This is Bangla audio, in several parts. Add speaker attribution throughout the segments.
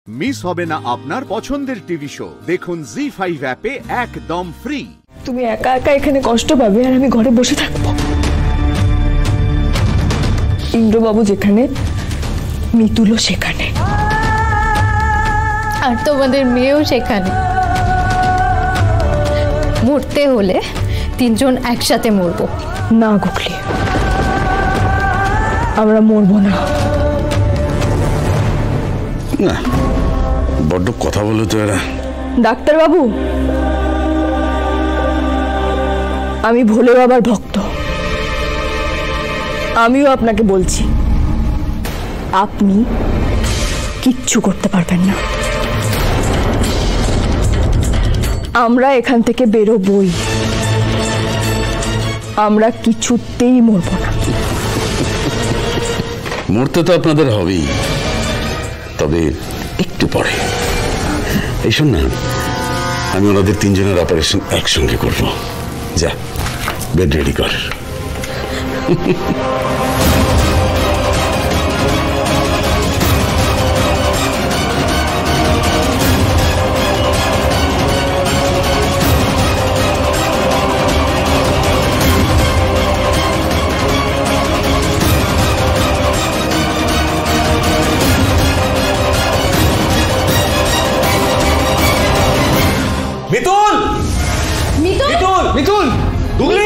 Speaker 1: মিস হবে না আপনার পছন্দের টিভি শো। দেখুন Zee 5 অ্যাপে একদম ফ্রি।
Speaker 2: তুমি একা একা এখানে কষ্ট পাবে আর আমি ঘরে বসে থাকবো। ইন্দ্রবাবু যেখানে, মিতুলও সেখানে,
Speaker 3: আর তোমাদের মেয়েও সেখানে। মরতে হলে তিনজন একসাথে মরবো।
Speaker 2: না গুগলি, আমরা মরবো না।
Speaker 4: না, বড্ড কথা বলে তো এরা।
Speaker 2: ডাক্তারবাবু, আমি ভোলে বাবার ভক্ত। আমিও আপনাকে বলছি, আপনি কিচ্ছু করতে পারবেন না। আমরা এখান থেকে বেরোবই। আমরা কিছুতেই মরব না।
Speaker 4: মরতে তো আপনাদের হবেই, তবে একটু পরে। এই শোন না, আমি ওনাদের তিনজনের অপারেশন একসঙ্গে করবো। যা, বেড রেডি কর।
Speaker 5: মিতুল!
Speaker 3: মিতুল!
Speaker 5: মিতুল! মিতুল! গুগলি!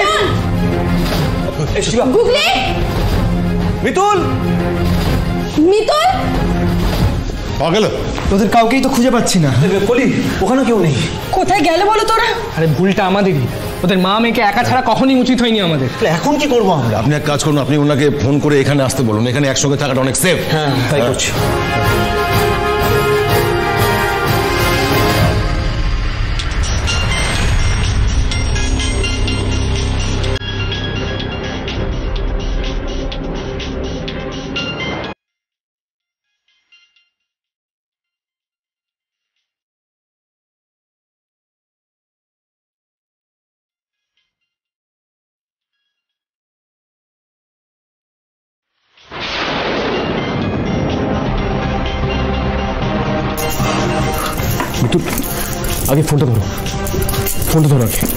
Speaker 3: গুগলি!
Speaker 5: মিতুল!
Speaker 3: মিতুল!
Speaker 5: পাওয়া গেল?
Speaker 6: তোদের কাউকেই তো খুঁজে পাচ্ছি না।
Speaker 5: কলি, ওখানে কেউ নেই।
Speaker 2: কোথায় গেল বলো তোরা?
Speaker 6: আরে ভুলটা আমাদেরই। ওদের মা মেয়েকে একা ছাড়া কখনই উচিত হয়নি আমাদের।
Speaker 5: এখন কি করবো আমরা?
Speaker 7: আপনি এক কাজ করুন, আপনি ওনাকে ফোন করে এখানে আসতে বলুন। এখানে একসঙ্গে থাকাটা অনেক সেফ।
Speaker 5: হ্যাঁ, তাই করছি।
Speaker 6: মিতুল, আগে ফোনটা ধরো। ফোনটা ধরো আগে।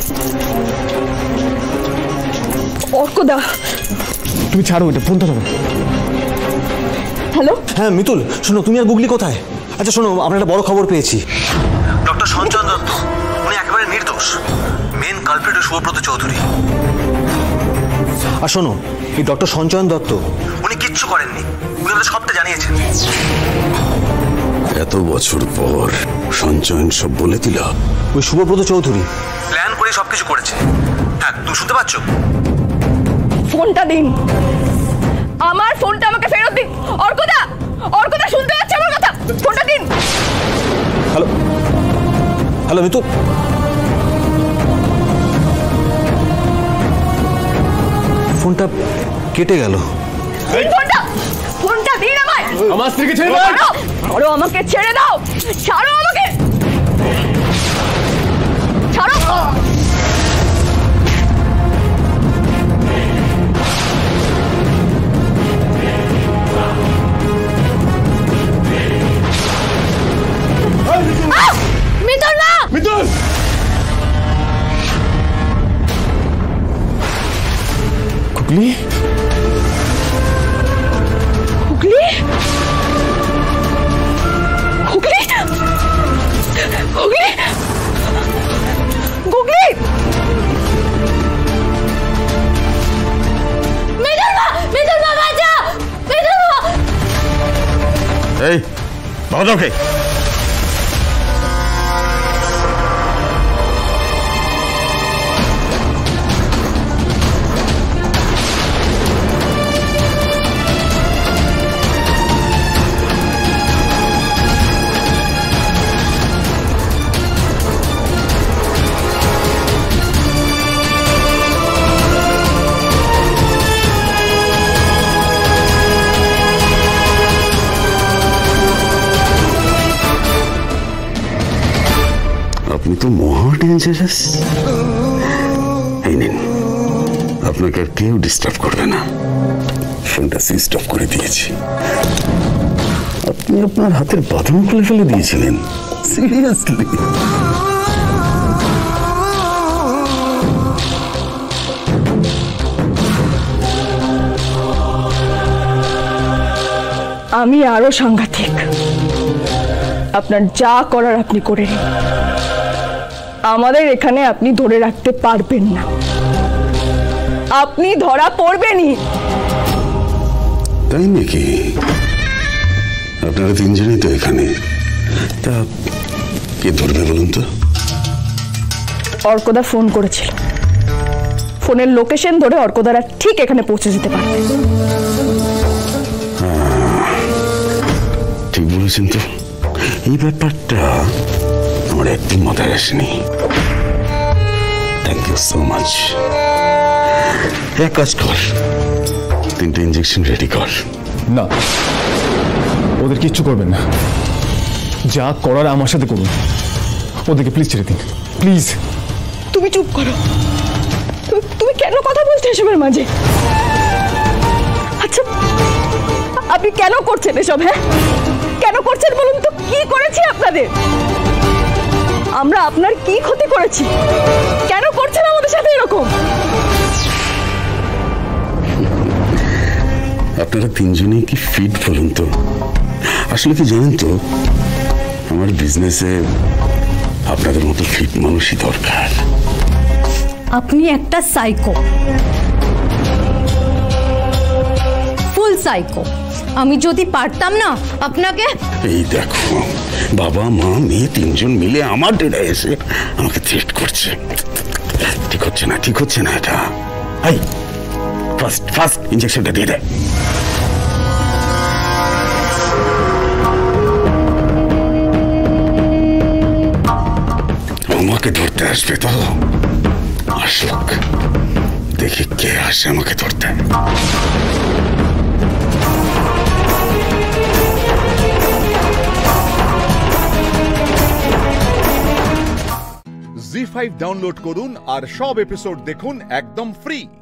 Speaker 2: অর্কদা,
Speaker 6: তুমি ছাড়ো এটা, ফোনটা ধরো।
Speaker 2: হ্যালো।
Speaker 5: হ্যাঁ মিতুল, শোনো, তুমি আর গুগলি কোথায়? আচ্ছা শোনো, আমরা একটা বড় খবর পেয়েছি। ডক্টর সঞ্চয় দত্ত, উনি একেবারে নির্দোষ। Main culprit Shubhabrata Chowdhury. আর শোনো, এই ডক্টর সঞ্চয়ন দত্ত, উনি কিচ্ছু করেননি। উনি আমাদের সবটা জানিয়েছেন।
Speaker 4: এত বছর পর সঞ্চয়ন সব বলে দিল।
Speaker 5: ওই শুভব্রত চৌধুরী প্ল্যান করে সবকিছু করেছে। হ্যাঁ, তুমি শুনতে পাচ্ছ?
Speaker 2: ফোনটা দিন, আমার ফোনটা আমাকে ফেরত দিন। অর্কদা, অর্কদা শুনতে পাচ্ছে আমার কথা? ফোনটা দিন।
Speaker 5: Hello, hello Mitul. ফোনটা কেটে গেল।
Speaker 2: ফোনটা, ফোনটা দিন আমায়।
Speaker 6: আমার স্ত্রীকে ছেড়ে দাও।
Speaker 2: ছাড়ো আমাকে, ছেড়ে দাও। ছাড়ো আমাকে, ছাড়ো।
Speaker 3: মিতুল না!
Speaker 6: মিতুল! গুগলি?
Speaker 2: গুগলি? গুগলি? গুগলি? গুগলি?
Speaker 3: মিতুল মা! মিতুল মা বাঁচা! মিতুল মা!
Speaker 4: এই বাবাকে আপনি তো মহা ডেঞ্জারাস। এই নিন, আপনাকে আর কেউ ডিস্টার্ব করবে না। ফোনটা সুইচ অফ করে দিয়েছি। আপনি আপনার হাতের বাঁধন খুলে ফেলে দিয়েছিলেন? সিরিয়াসলি?
Speaker 2: আমি আরো সাংঘাতিক। আপনার যা করার আপনি করে নিন, আমাদের এখানে আপনি ধরে রাখতে পারবেন না, আপনি ধরা পড়বেনই।
Speaker 4: তাই নাকি? আপনারা তিনজনই তো এখানে, তা কে ধরবে বলুন তো?
Speaker 2: অর্কদা ফোন করেছিল, ফোনের লোকেশন ধরে অর্কদারা ঠিক এখানে পৌঁছে যেতে পারবে।
Speaker 4: ঠিক বলেছেন তো, এই ব্যাপারটা আমার একদম মাথায় আসেনি। Thank you so much. এক কাজ কর, 3টে ইঞ্জেকশন রেডি কর।
Speaker 6: না, ওদের কিচ্ছু করবেন না, যা করার আমার সাথে করুন। ওদেরকে প্লিজ ছেড়ে দিন, প্লিজ।
Speaker 2: তুমি চুপ করো, তুমি কেন কথা বলছো এসবের মাঝে? আচ্ছা, আপনি কেন করছেন এসব? হ্যাঁ, কেন করছেন বলুন তো? কি করেছি আপনাদের? আমরা আপনার কি ক্ষতি করেছি? কেন করছেন আমাদের সাথে এরকম?
Speaker 4: আপনারা তিনজনেই কি ফিট বলুন তো? আসলে কি জানেন তো, আমার বিজনেসে আপনাদের মতো ফিট মানুষই দরকার।
Speaker 3: আপনি একটা সাইকো, ফুল সাইকো। আমি যদি পারতাম না আপনাকে। এই
Speaker 4: দেখো, বাবা মা মেয়ে তিনজন মিলে আমার ডেরা এসে আমাকে থ্রেট করছে। ঠিক হচ্ছে না, ঠিক হচ্ছে না এটা। এই ফার্স্ট ইনজেকশনটা দিয়ে দে। আমাকে ধরতে আসবে তো? আসুক, দেখি কে আসে আমাকে ধরতে।
Speaker 1: Zee 5 ডাউনলোড করুন আর সব এপিসোড দেখুন একদম ফ্রি।